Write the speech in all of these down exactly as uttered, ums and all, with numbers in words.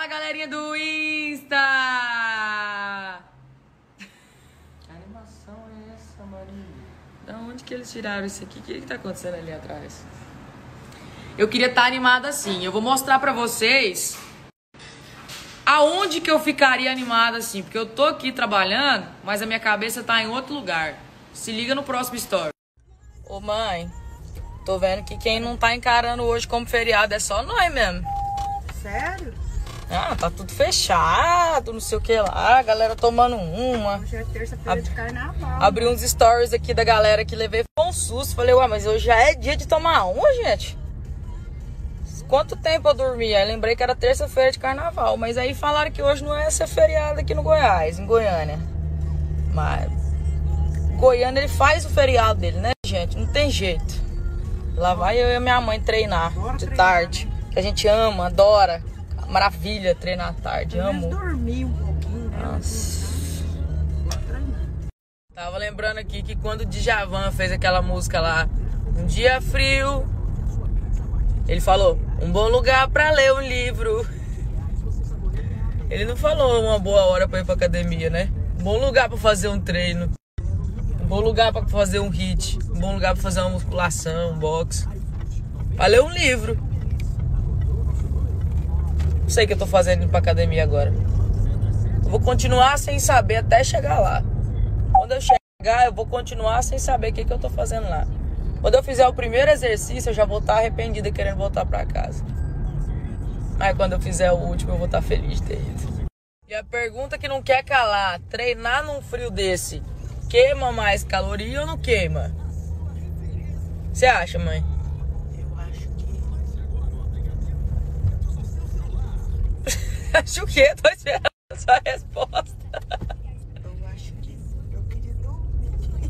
Fala, galerinha do Insta! Que animação é essa, Maria? Da onde que eles tiraram isso aqui? O que que tá acontecendo ali atrás? Eu queria estar animada assim. Eu vou mostrar pra vocês aonde que eu ficaria animada assim. Porque eu tô aqui trabalhando, mas a minha cabeça tá em outro lugar. Se liga no próximo story. Ô mãe, tô vendo que quem não tá encarando hoje como feriado é só nós mesmo. Sério? Ah, tá tudo fechado, não sei o que lá, a galera tomando uma. Hoje é terça-feira de carnaval. Abri uns stories aqui da galera que levei um susto. Falei, ué, mas hoje já é dia de tomar uma, gente? Quanto tempo eu dormi? Aí lembrei que era terça-feira de carnaval. Mas aí falaram que hoje não é ser feriado aqui no Goiás, em Goiânia. Mas Goiânia, ele faz o feriado dele, né, gente? Não tem jeito. Lá vai eu e a minha mãe treinar Bora de treinar. tarde. Que a gente ama, adora. Maravilha treinar à tarde, Pelo menos amo. dormir um pouquinho, né? Nossa. Bora treinar. Tava lembrando aqui que quando o Djavan fez aquela música lá, Um Dia Frio, ele falou, um bom lugar pra ler um livro. Ele não falou uma boa hora pra ir pra academia, né? Um bom lugar pra fazer um treino. Um bom lugar pra fazer um hit. Um bom lugar pra fazer uma musculação, um boxe. Pra ler um livro. Não sei o que eu tô fazendo indo pra academia agora. Eu vou continuar sem saber até chegar lá. Quando eu chegar, eu vou continuar sem saber o que, que eu tô fazendo lá. Quando eu fizer o primeiro exercício, eu já vou estar arrependida querendo voltar pra casa. Aí quando eu fizer o último, eu vou estar feliz de ter ido. E a pergunta que não quer calar, treinar num frio desse, queima mais caloria ou não queima? O que você acha, mãe? Eu acho que... Acho o quê? Tô esperando a sua resposta. Eu acho que... Eu queria dormir.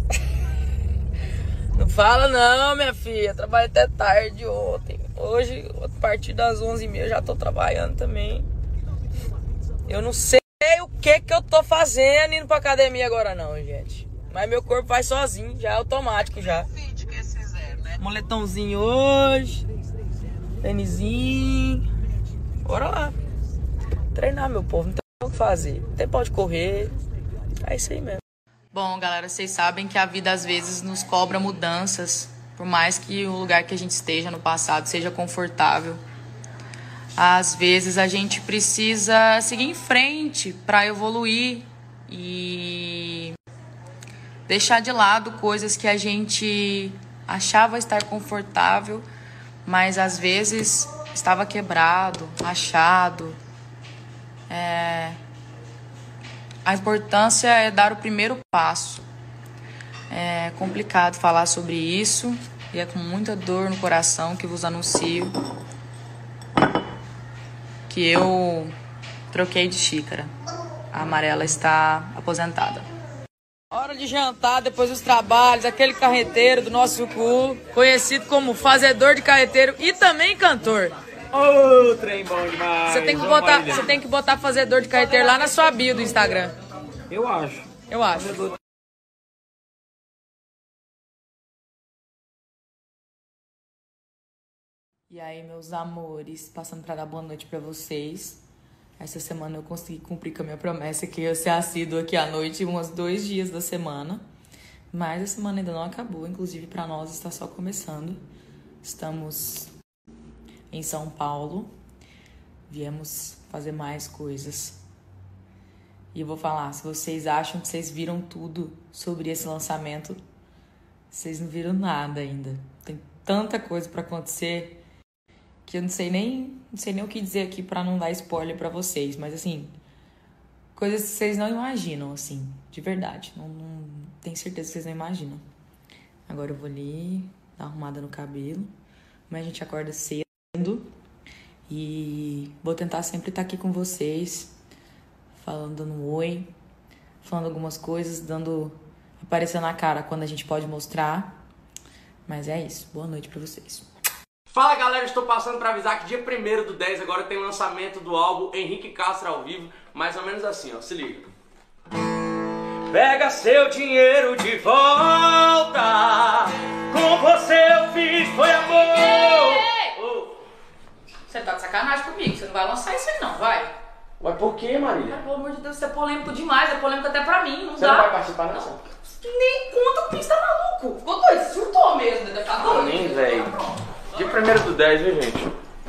Não fala não, minha filha. Trabalhei até tarde ontem. Hoje, a partir das onze e meia, já tô trabalhando também. Eu não sei o que que eu tô fazendo indo pra academia agora não, gente. Mas meu corpo vai sozinho, já é automático já. Moletãozinho hoje. Tênisinho. Bora lá. Treinar, meu povo. Não tem o que fazer. Não tem pode correr. É isso aí mesmo. Bom, galera, vocês sabem que a vida às vezes nos cobra mudanças. Por mais que o lugar que a gente esteja no passado seja confortável. Às vezes a gente precisa seguir em frente para evoluir e deixar de lado coisas que a gente achava estar confortável, mas às vezes estava quebrado, rachado. É... A importância é dar o primeiro passo. É complicado falar sobre isso e é com muita dor no coração que vos anuncio que eu troquei de xícara. A amarela está aposentada. Hora de jantar depois dos trabalhos, aquele carreteiro do nosso cu, conhecido como fazedor de carreteiro e também cantor. Ô, oh, trem bom demais. Você tem que Ô, botar, Marília. você tem que botar fazedor de carreteiro lá na sua bio do Instagram. Eu acho. Eu acho. E aí, meus amores, passando pra dar boa noite pra vocês. Essa semana eu consegui cumprir com a minha promessa que eu ia ser assídua aqui à noite, uns dois dias da semana. Mas a semana ainda não acabou, inclusive pra nós está só começando. Estamos em São Paulo, viemos fazer mais coisas. E eu vou falar, se vocês acham que vocês viram tudo sobre esse lançamento, vocês não viram nada ainda. Tem tanta coisa pra acontecer que eu não sei nem, não sei nem o que dizer aqui pra não dar spoiler pra vocês. Mas assim, coisas que vocês não imaginam, assim, de verdade. Não, não tenho certeza que vocês não imaginam. Agora eu vou ali, dar uma arrumada no cabelo. Mas a gente acorda cedo. E vou tentar sempre estar aqui com vocês, falando, dando um oi, falando algumas coisas, dando, aparecendo a cara quando a gente pode mostrar. Mas é isso. Boa noite pra vocês. Fala, galera, estou passando para avisar que dia primeiro do dez agora tem lançamento do álbum Henrique Castro ao vivo. Mais ou menos assim, ó, se liga. Pega seu dinheiro de volta, com você eu fiz foi amor. Você tá de sacanagem comigo, você não vai lançar isso aí não, vai? Mas por que, Marília? Cara, pelo amor de Deus, isso é polêmico demais. É polêmico até pra mim, não Você dá. não vai participar nessa? Nem conta com isso, tá maluco? Ficou doido, surtou mesmo, né? Tá doido. Nem, velho. Dia primeiro do dez, viu, gente?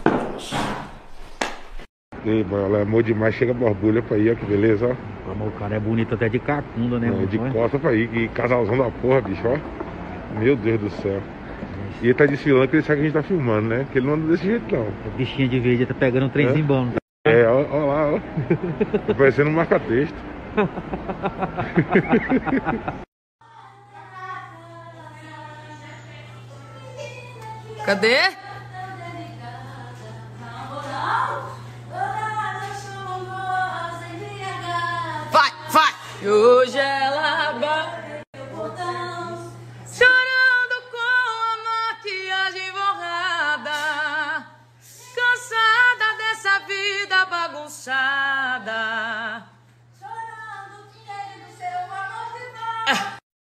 E aí, bola, amor demais, chega borbulha pra ir, ó, que beleza, ó. Amor, o cara é bonito até de cacunda, né? É, de mano? costa pra ir, que casalzão da porra, bicho, ó. Meu Deus do céu. E ele tá desfilando que ele sabe que a gente tá filmando, né? Que ele não anda desse jeito, não. O bichinho de verde tá pegando um trenzinho É? bom. É, ó, ó lá, ó. Tá parecendo um marca-texto. Cadê? Vai, vai! E hoje ela vai chorando com a maquiagem borrada, cansada dessa vida bagunçada.